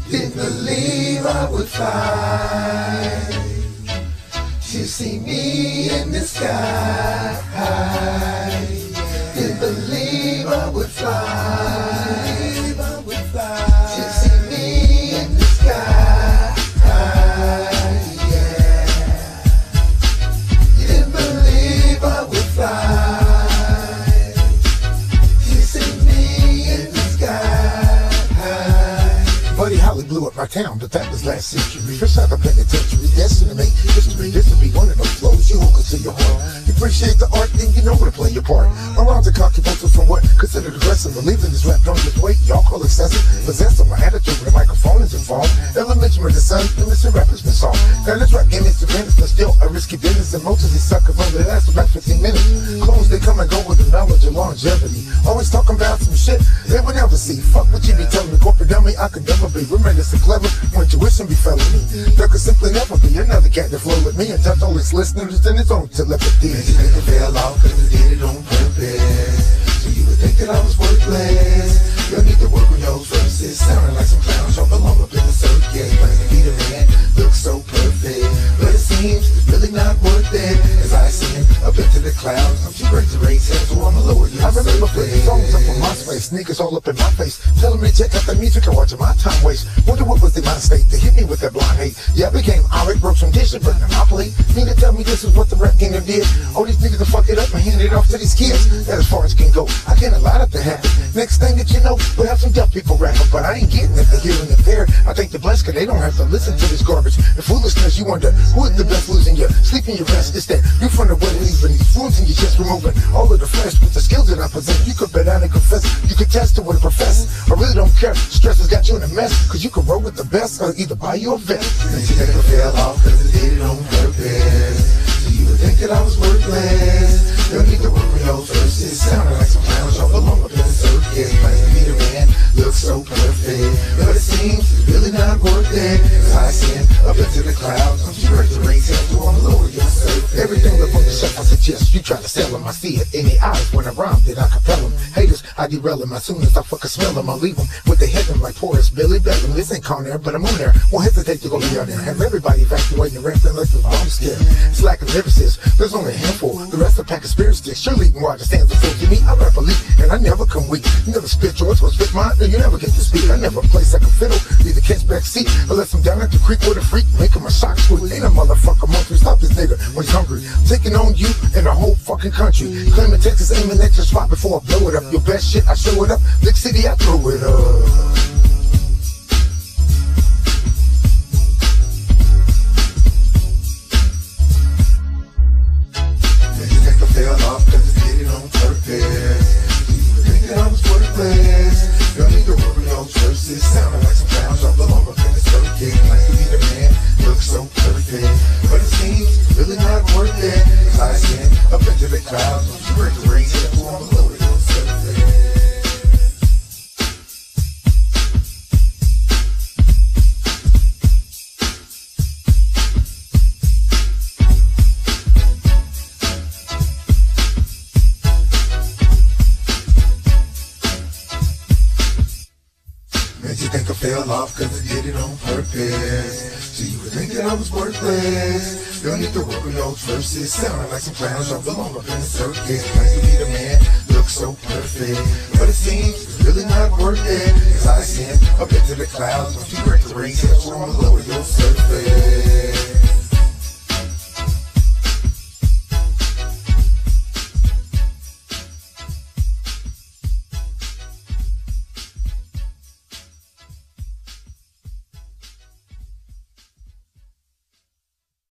Didn't believe I would fly to see me in the sky. Didn't believe I would fly to see me in the sky. Yeah. Didn't believe I would fly to see me in the sky. Buddy Holly blew up my town, but that was last century. First out the penitentiary, destined to make history. This will be one of those flows you hook to your heart. You appreciate the art, then you know where to play your part. Around the cocky vocals from what considered aggressive. Believing this rap don't just wait, y'all call excessive. Possessive, my attitude when the microphone is involved. Elementary with the sun, and Mr. Rapper's been solved. Now this rap game is tremendous, but still a risky business. And most of these suckers only last about 15 minutes. Clones, they come and go with the knowledge of longevity. Always talking about some shit they would never see. Fuck what you be telling me, corporate dummy, I could never be. Tremendous and clever, when tuition be felony. There could simply never be another cat that flow with me and touch all his listeners in his own telepathy. Did you think it fell off cause I did it on purpose? So you would think that I was worthless. You'll need to work on your verses. Sounding like some clowns, y'all belong up in the circus. Claim to be the man, look so perfect, but it seems it's really not worth it. As I ascend up into the clouds, I'm too great to raise hell, so I'ma lower you. I remember putting songs up on my space, niggas all up in my face, telling me to check out the music and watching my time waste. Wonder what was the mind state to hit me with that blind hate. Yeah, I became irate, broke some dishes, but now I play. Need to tell me this is what the rap game did. All these niggas to fuck it up and hand it off to these kids. That as far as can go, I can't allow that to happen. Next thing that you know, we'll have some deaf people rapping, but I ain't getting it. The hearing impaired, I think they're blessed cause they don't have to listen to this garbage. The foolishness, you wonder who is the best losing you. Sleep in your rest, it's that you from the way leaving these wounds in your chest, removing all of the flesh with the skills that I possess. You could bet down and confess, you could test to what I profess. I really don't care, stress has got you in a mess, cause you can roll with the best or either buy you a vest. Then you think I fell off cause I did it on purpose. So you would think that I was worthless. You'll need to work on your verses. Sounding like some clowns, y'all belong up in the circus. Claim to be the man, look so perfect, but it seems it's really not worth it. As I ascend up into the clouds, I'm too great to raise hell, so I'm lower your surface. Everything up on the shelf, I suggest you try to sell them. I see it in the eyes when I rhyme, then I compel them. Haters, I derail them. As soon as I fucking smell them, I leave them with the head like porous Billy Beckham. This ain't Con Air, but I'm on there. Won't hesitate to go be out there. Have everybody evacuating the rampant like the bomb scare. It's lack of lyricists, there's only a handful. The rest are pack of spirit sticks. Surely you can watch the stands before you me. I rap a leak, and I never come weak. You never spit yours, or spit mine, and you never get to speak. I never play second fiddle, either catch back seat, unless I'm down at the creek with a freak, making my shock sweet. Ain't a motherfucker monkey, stop this nigga when he's hungry. Taking on you and the whole fucking country. Claiming Texas, aiming at your spot before I blow it up. Your best shit, I show it up. Big city, I throw it up. Sounding like some clowns, y'all belong up in the circuit. Like to be the man, look so perfect, but it seems really not worth it. As I ascend up into the clouds, I'm too great to raise hell, so I'm lower your surface. Did you think I fell off cause I did it on purpose? So you would think that I was worthless. You'll need to work on your verses. Sounding like some clowns, y'all belong up in the circus. Claim to be the man, look so perfect, but it seems it's really not worth it. As I ascend up into the clouds, I'm too great to raise hell, so I'ma lower your surface.